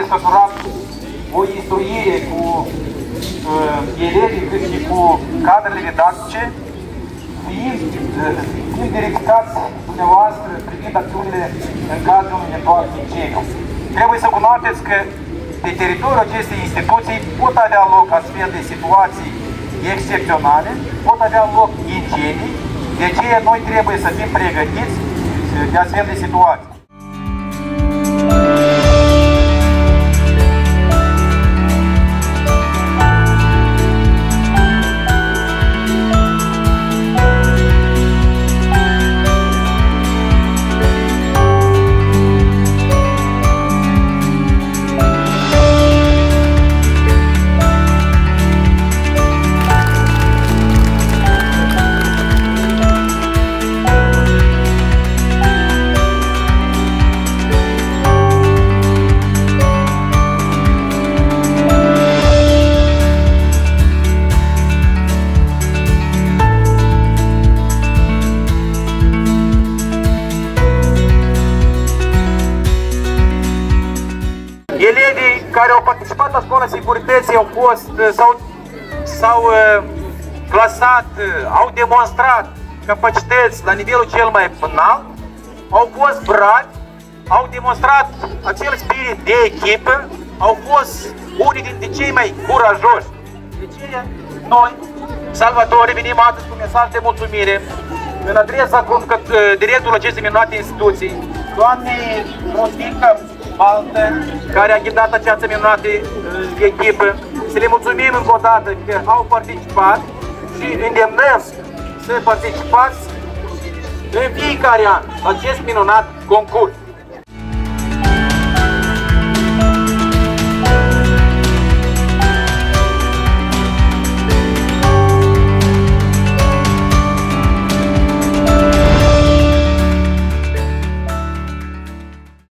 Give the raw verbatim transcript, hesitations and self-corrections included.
desfășurat o instruire cu uh, elevii cât și cu cadrele didactice, fiind, uh, fiind direcțați dumneavoastră privind acțiunile în cazul unui eventual incendiu. Trebuie să cunoașteți că pe teritoriul acestei instituții pot avea loc astfel de situații excepționale, pot avea loc incendii, de aceea noi trebuie să fim pregătiți de astfel de situații. Elevii care au participat la Școala Securității au fost, s-au uh, clasat, uh, au demonstrat capacități la nivelul cel mai înalt, au fost bravi, au demonstrat acel spirit de echipă, au fost unii dintre cei mai curajoși. De aceea, noi, salvatori, venim astăzi cu mesaj de mulțumire în adresa directorului acestei minunate instituții, doamnei Rostinca Baltă, care a ghidat această minunată uh, echipă. Să le mulțumim încă o dată că au participat și îndemnăm să participați în fiecare an la acest minunat concurs.